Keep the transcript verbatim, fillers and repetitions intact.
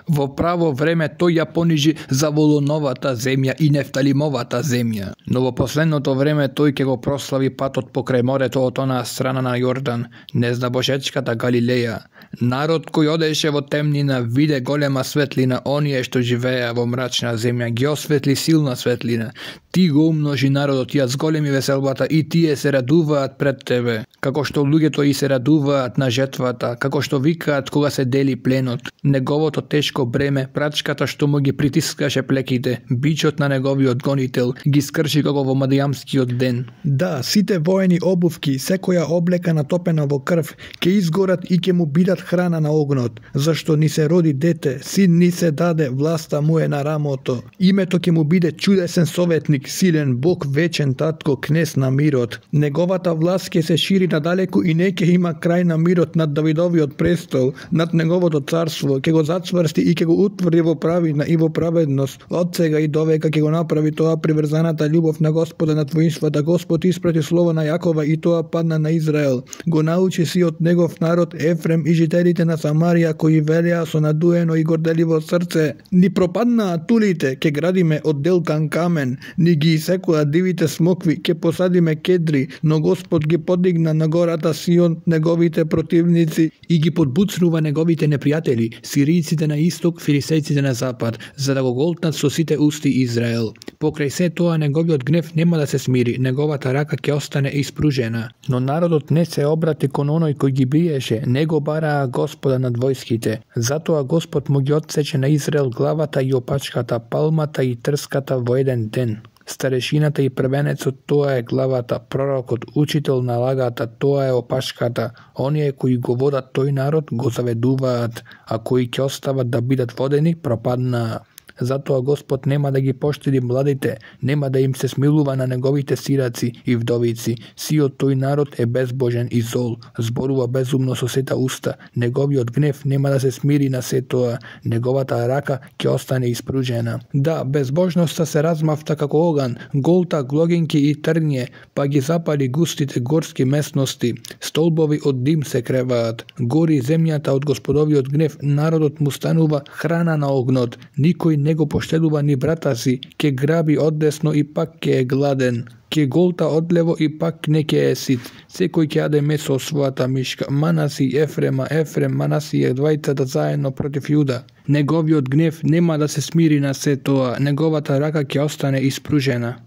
Во право време тој ја понижи Заволоновата земја и Нефталимовата земја. Но во последното време тој ќе го прослави патот покрај морето од онаа страна на Јордан, незнабожечката Галилеја. Народ кој одеше во темнина виде голема светлина, оние што живееа во мрачна земја ги осветли силна светлина. Ти го умножи народот, ја зголеми веселбата и тие се радуваат пред тебе, како што луѓето и се радуваат на жетвата, како што викаат кога се дели пленот. Неговото тешко бреме, прачката што му ги притискаше плеките, бичот на неговиот гонител ги скрши како во Мадијамскиот ден. Да, сите воени обувки, секоја облека натопена во крв, ќе изгорат и ќе му бидат храна на огнот, зашто ни се роди дете, син ни се даде, власта му е на рамото. Името ќе му биде чудесен советник, силен Бог, вечен татко, кнез на мирот. Неговата власт ќе се шири надалеку и не ќе има крај на мирот над Давидовиот престол, над неговото царство, ќе го зацврсти и ќе го утврди во правина и во праведност. Од сега и довека ќе го направи тоа приврзаната љубов на Господа над воинствата. Господ испрати слово на Јакова и тоа падна на Израел. Го научи си од негов народ Ефрем и жителите на Самарија кои велеа со надуено и горделиво срце. Ни пропаднаа тулите, ќе градиме од делкан камен, ни ги исекоа дивите смокви, ќе посадиме кедри, но Господ ги подигна на гората Сион неговите противници и ги подбуцнува неговите непријатели, сиријците на исток, филисејците на запад, за да го голтнат со сите усти Израел. Покрај се тоа неговиот гнев нема да се смири, неговата рака ќе остане испружена. Но народот не се обрати кон оној кој ги биеше, не го бараа Господа над војските. Затоа Господ му ги отсече на Израел главата и опачката, палмата и трската во еден ден. Старешината и првенецот, тоа е главата, пророкот, учител на лагата, тоа е опашката. Оние кои го водат тој народ го заведуваат, а кои ќе остават да бидат водени пропаднаа. Затоа Господ нема да ги поштеди младите, нема да им се смилува на неговите сираци и вдовици. Сиот тој народ е безбожен и зол, зборува безумно со сета уста. Неговиот гнев нема да се смири на се тоа, неговата рака ќе остане испружена. Да, безбожноста се размавта како оган, голта, глогинки и трње, па ги запали густите горски местности. Столбови од дим се креваат, гори земјата од Господовиот гнев, народот му станува храна на огнот. Никој не го поштедува ни брата си, ке граби одесно и пак ке е гладен, ке голта одлево и пак не ке е сит. Секој ќе јаде месо од својата мишка. Манаси, Ефрема, Ефрем, Манаси е двајцата заедно против Јуда. Неговиот гнев нема да се смири на се тоа, неговата рака ќе остане испружена.